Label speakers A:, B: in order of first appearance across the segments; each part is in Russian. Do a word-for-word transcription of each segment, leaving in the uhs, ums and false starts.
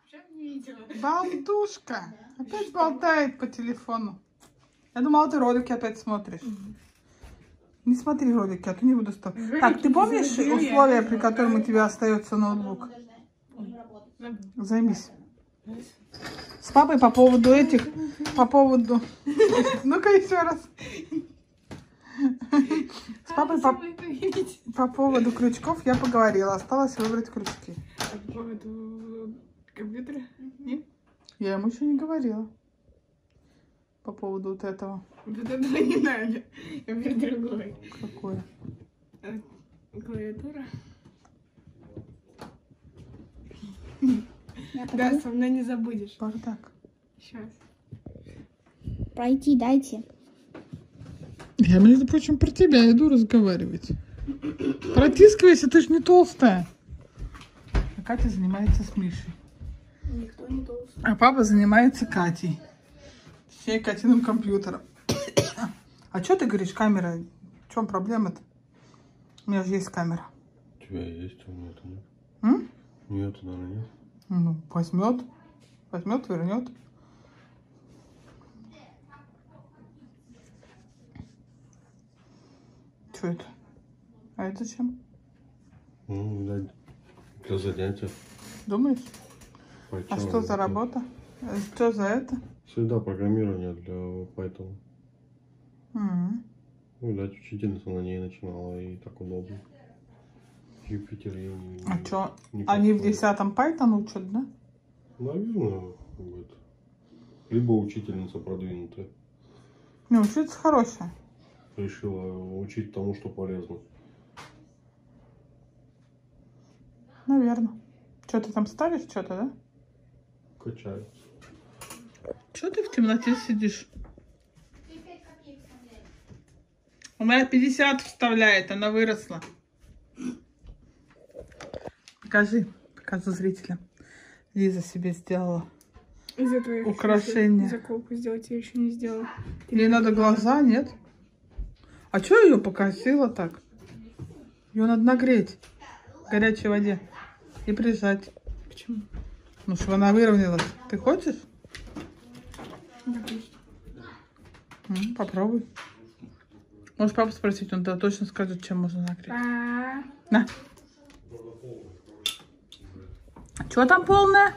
A: Балдушка. Опять болтает по телефону. Я думала, ты ролики опять смотришь. Не смотри ролики, а то не буду стоп. Так, ты помнишь условия, при котором у тебя остается ноутбук? Займись. С папой по поводу этих, по поводу... Ну-ка еще раз. С папой по, по поводу крючков я поговорила. Осталось выбрать крючки.
B: По поводу компьютера? Нет?
A: Я ему еще не говорила. По поводу вот этого.
B: Вот этого не надо. Я про другой.
A: Какое?
B: Клавиатура. Да, со мной не забудешь.
A: Бардак.
B: Сейчас.
C: Пройти дайте.
A: Я, между прочим, про тебя иду разговаривать. Протискивайся, ты ж не толстая. А Катя занимается с Мишей.
B: Никто не толстый.
A: А папа занимается Катей. Всей Катиным компьютером. А что ты говоришь, камера? В чем проблема-то? У меня же есть камера.
D: У тебя есть, у меня-то нет.
A: М?
D: Нет, наверное, нет.
A: Ну, возьмет. Возьмет, вернет. Что это? А это чем?
D: Ну, видать, для занятия.
A: Думаешь?
D: Python,
A: А что за работа? А что за это?
D: Среда программирования для Python.
A: М-м.
D: Ну, видать, учительница на ней начинала, и так удобно. Юпитер ей не...
A: А что?
D: не
A: Они в
D: подходит.
A: десятом Python учат, да?
D: Наверное, будет. Либо учительница продвинутая.
A: Не, учиться хорошая.
D: Решила учить тому, что полезно.
A: Наверное. Что ты там ставишь что-то, да?
D: Качается.
A: Что ты в темноте сидишь? У меня пятьдесят вставляет, она выросла. Покажи, покажи зрителям. Лиза себе сделала
B: Из этого я
A: украшение.
B: заколку сделать я еще не сделала.
A: Ей надо глаза, нет? А что ее покосила так? Ее надо нагреть в горячей воде и прижать.
B: Почему?
A: Ну, чтобы она выровнялась. Ты хочешь?
B: Допустим.
A: М, попробуй. Можешь папу спросить, он тогда точно скажет, чем можно нагреть.
B: А,
A: На. Что там полное?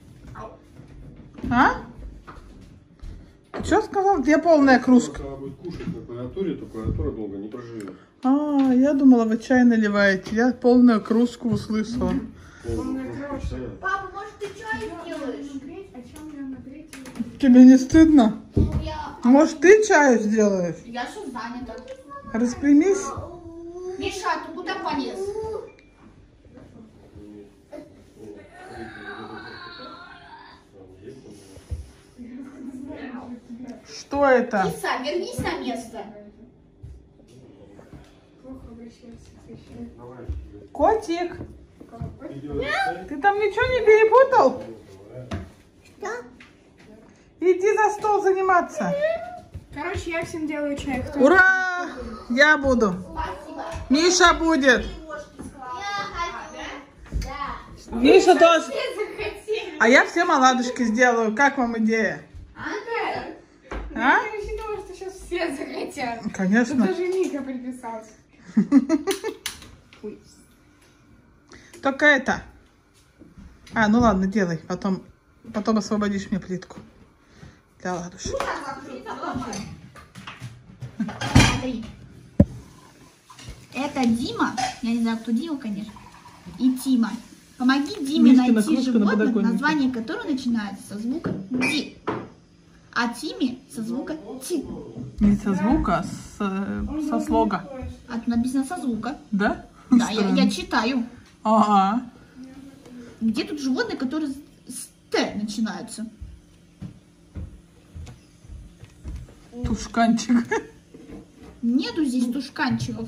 A: А? Ты что сказал? Где полная кружка?
D: Когда будет кушать на клавиатуре, то клавиатура долго не проживет.
A: А, я думала, вы чай наливаете. Я полную кружку услышала.
C: Папа, может ты чай сделаешь?
B: нагреть? А чем мне нагреть?
A: Тебе не стыдно?
C: Я,
A: Может, ты чай сделаешь?
C: я сейчас занята.
A: Распрямись.
C: Миша, ты куда полез?
A: Что это?
C: Лиса, вернись на место.
B: Плохо обращается с вещами.
A: Котик, ты там ничего не перепутал?
C: Что?
A: Иди за стол заниматься.
B: Короче, я всем делаю чай. Кто?
A: Ура! Я буду.
C: Спасибо.
A: Миша будет.
C: Я хочу. Да.
A: Миша тоже.
C: Все захотели.
A: А я всем оладушки сделаю. Как вам идея? А?
B: Я рассчитывала, что сейчас все захотят.
A: Конечно.
B: Даже Ника приписался. Ой.
A: Только это. А, ну ладно, делай. Потом, потом освободишь мне плитку для оладушек.
C: Смотри. Это Дима. Я не знаю, кто Дима, конечно. И Тима. Помоги Диме
A: Мишкина
C: найти
A: кружка на
C: животное,
A: подоконнике.
C: название которого начинается со звука Ди. А Тиме со звука Ти.
A: Не со звука, а с, со слога.
C: А тут написано со звука.
A: Да?
C: Да, я, я читаю.
A: Ага.
C: Где тут животные, которые с с Т начинаются?
A: Тушканчик.
C: Нету здесь тушканчиков.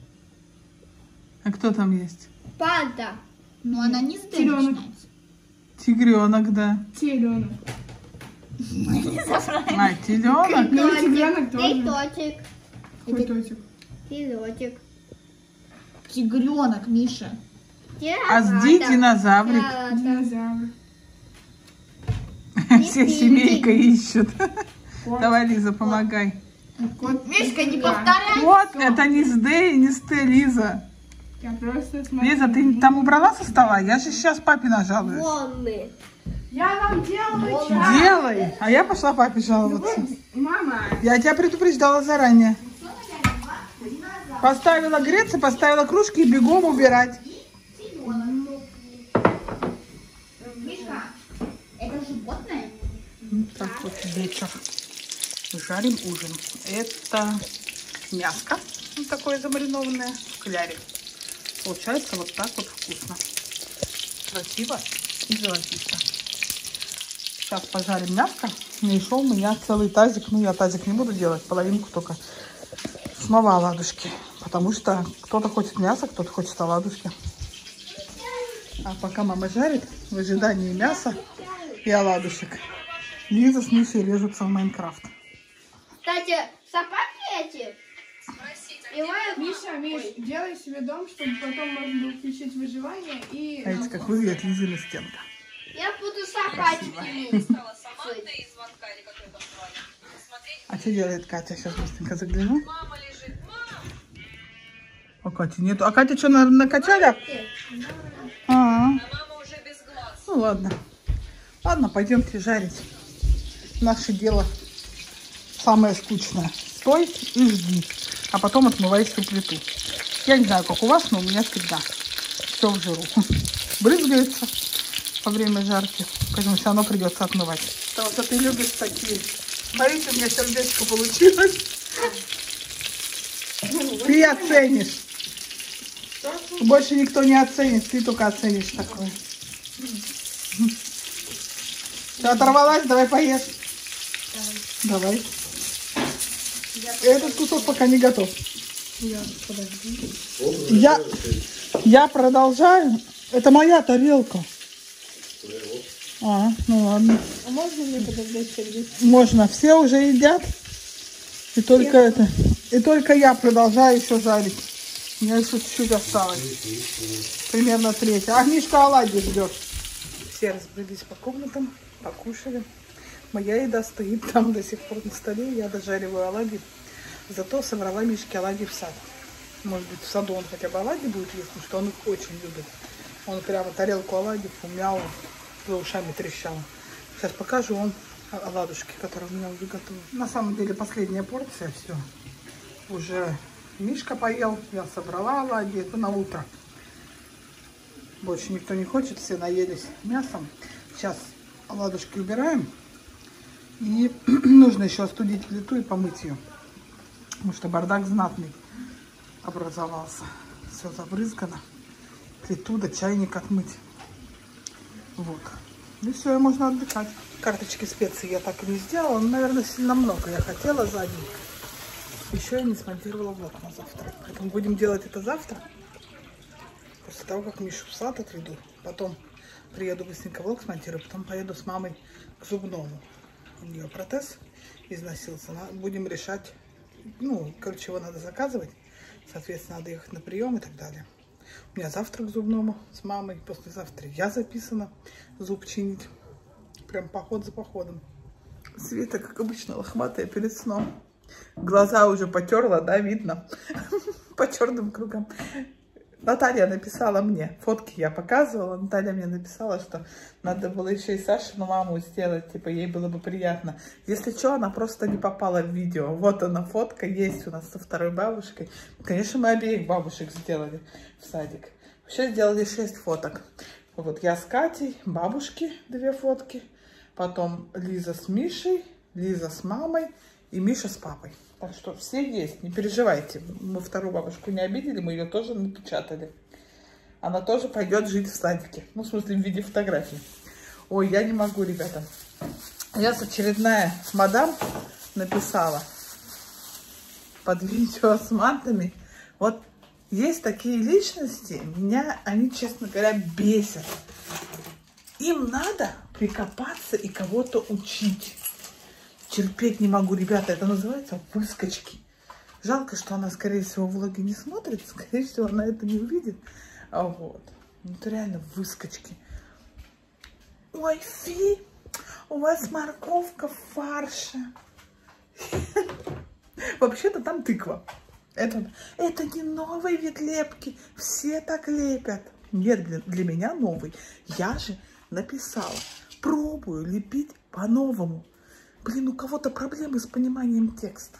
A: А кто там есть?
C: Панда. Но она не с Т
B: Теленок.
C: начинается.
A: Тигренок, да.
B: Теленок.
A: А, теленок.
B: Ну, и тигренок тоже.
C: Тигренок.
B: Какой тотик?
C: Тигренок. Тигренок, Миша.
A: А сди динозаврик.
B: Динозавр.
A: Все семейка ищут. Давай, Лиза, помогай.
C: Мишка, не повторяй.
A: Вот, это не с Д и не с Т, Лиза.
B: Я просто смотрю.
A: Лиза, ты там убрала со стола? Я же сейчас папе нажалуюсь.
E: Волны.
B: Я вам делаю чай.
A: Делай. А я пошла папе жаловаться.
B: Мама.
A: Я тебя предупреждала заранее. Поставила греться, поставила кружки и бегом убирать.
C: Мишка, это животное?
A: Так вот, вечер. Жарим ужин. Это мяско, вот такое замаринованное в кляре. Получается вот так вот вкусно. Красиво и золотисто. Сейчас пожарим мяско. Нашел у меня целый тазик. Ну, я тазик не буду делать, половинку только. Снова оладушки. Потому что кто-то хочет мясо, кто-то хочет оладушки. А пока мама жарит, в ожидании мяса и оладушек, Лиза с Мишей режутся в Майнкрафт.
E: Кстати, собаки эти.
B: Миша, Миш, делай себе дом, чтобы потом можно было включить выживание и...
A: Смотрите, как выглядит Лизина стенка.
E: Я буду собачками.
A: А что делает Катя? Сейчас быстренько загляну. А Кати нету. А Катя что, на, накачали? А -а -а. Ну ладно. Ладно, пойдемте жарить. Наше дело самое скучное. Стой и жди. А потом отмывай всю плиту. Я не знаю, как у вас, но у меня всегда все в жиру. Брызгается во время жарки. Поэтому все равно придется отмывать. Потому что ты любишь такие. Смотрите, у меня сердечко получилось. Ты оценишь. Больше никто не оценит. Ты только оценишь такое. Ты оторвалась? Давай поешь. Давай. Этот кусок пока не готов. Я, я продолжаю. Это моя тарелка. А, ну ладно.
B: А можно мне подождать сердечко?
A: Можно. Все уже едят. И только это. И только я продолжаю еще жарить. У меня еще чуть-чуть осталось. Примерно треть. А Мишка оладьи ждет. Все разбрелись по комнатам, покушали. Моя еда стоит там до сих пор на столе. Я дожариваю оладьи. Зато собрала Мишке оладьи в сад. Может быть, в саду он хотя бы оладьи будет есть, потому что он их очень любит. Он прямо тарелку оладьев умял, за ушами трещал. Сейчас покажу вам оладушки, которые у меня уже готовы. На самом деле последняя порция, все. Уже Мишка поел, я собрала оладьи, это на утро. Больше никто не хочет, все наелись мясом. Сейчас оладушки убираем. И нужно еще остудить плиту и помыть ее. Потому что бардак знатный образовался. Все забрызгано. Плиту да чайник отмыть. Вот. И все, и можно отдыхать. Карточки специй я так и не сделала. Но, наверное, сильно много я хотела за день. Еще я не смонтировала влог на завтра. Поэтому будем делать это завтра. После того, как Мишу в сад отведу. Потом приеду быстренько влог смонтирую. Потом поеду с мамой к зубному. У нее протез износился. Будем решать. Ну, короче, его надо заказывать. Соответственно, надо ехать на прием и так далее. У меня завтра к зубному с мамой. Послезавтра я записана зуб чинить. Прям поход за походом. Света, как обычно, лохматая перед сном. Глаза уже потерла, да, видно. По черным кругам. Наталья написала мне, фотки я показывала, Наталья мне написала, что надо было еще и Сашину маму сделать, типа ей было бы приятно. Если что, она просто не попала в видео. Вот она фотка есть у нас со второй бабушкой. Конечно, мы обеих бабушек сделали в садик. Вообще сделали шесть фоток. Вот я с Катей, бабушки две фотки, потом Лиза с Мишей, Лиза с мамой и Миша с папой. Так что все есть, не переживайте. Мы вторую бабушку не обидели, мы ее тоже напечатали. Она тоже пойдет жить в садике. Ну, в смысле, в виде фотографий. Ой, я не могу, ребята. Я с очередная мадам написала под видео с матами. Вот есть такие личности, меня они, честно говоря, бесят. Им надо прикопаться и кого-то учить. Терпеть не могу, ребята, это называется выскочки. Жалко, что она, скорее всего, влоги не смотрит, скорее всего, она это не увидит. А вот, ну это реально выскочки. Ой, фи, у вас морковка в фарше. Вообще-то там тыква. Это, это не новый вид лепки. Все так лепят. Нет, для, для меня новый. Я же написала. Пробую лепить по-новому. Блин, у кого-то проблемы с пониманием текста.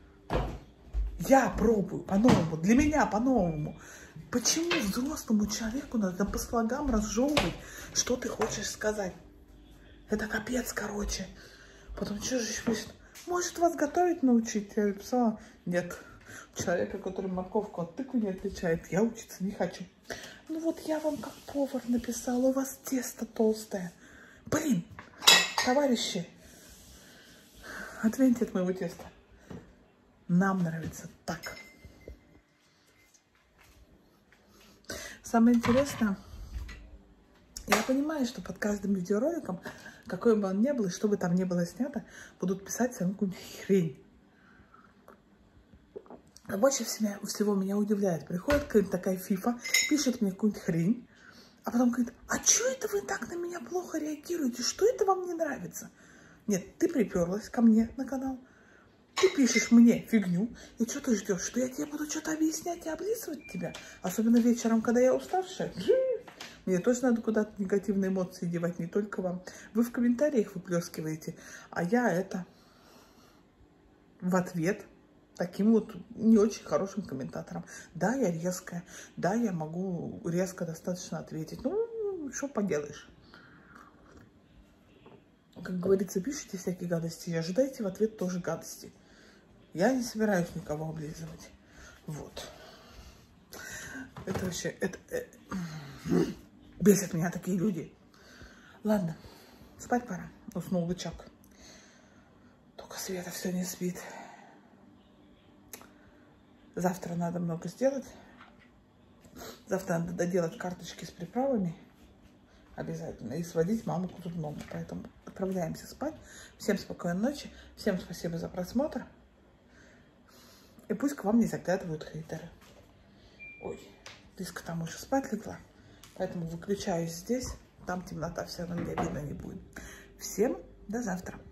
A: Я пробую по-новому. Для меня по-новому. Почему взрослому человеку надо по слогам разжевывать, что ты хочешь сказать? Это капец, короче. Потом что же еще пишет? Может, вас готовить научить? Я написала, нет. Человека, который морковку от тыквы не отличает, я учиться не хочу. Ну вот я вам как повар написала, у вас тесто толстое. Блин, товарищи, отвиньте от моего теста. Нам нравится так. Самое интересное, я понимаю, что под каждым видеороликом, какой бы он ни был, и что бы там ни было снято, будут писать все равно какую-нибудь хрень. А больше всего меня удивляет. Приходит какая-то такая фифа, пишет мне какую-нибудь хрень, а потом говорит, а что это вы так на меня плохо реагируете? Что это вам не нравится? Нет, ты приперлась ко мне на канал, ты пишешь мне фигню, и что ты ждешь, что я тебе буду что-то объяснять и облизывать тебя? Особенно вечером, когда я уставшая. Мне тоже надо куда-то негативные эмоции девать, не только вам. Вы в комментариях выплескиваете, а я это в ответ таким вот не очень хорошим комментатором. Да, я резкая, да, я могу резко достаточно ответить. Ну, что поделаешь. Как говорится, пишите всякие гадости и ожидайте в ответ тоже гадости. Я не собираюсь никого облизывать. Вот. Это вообще... Это, э, бесят меня такие люди. Ладно, спать пора. Уснул бычок. Только Света все не спит. Завтра надо много сделать. Завтра надо доделать карточки с приправами. Обязательно. И сводить маму к зубному. Поэтому отправляемся спать. Всем спокойной ночи. Всем спасибо за просмотр. И пусть к вам не заглядывают хейтеры. Ой, Лизка там уже спать легла. Поэтому выключаюсь здесь. Там темнота, все равно меня видно не будет. Всем до завтра.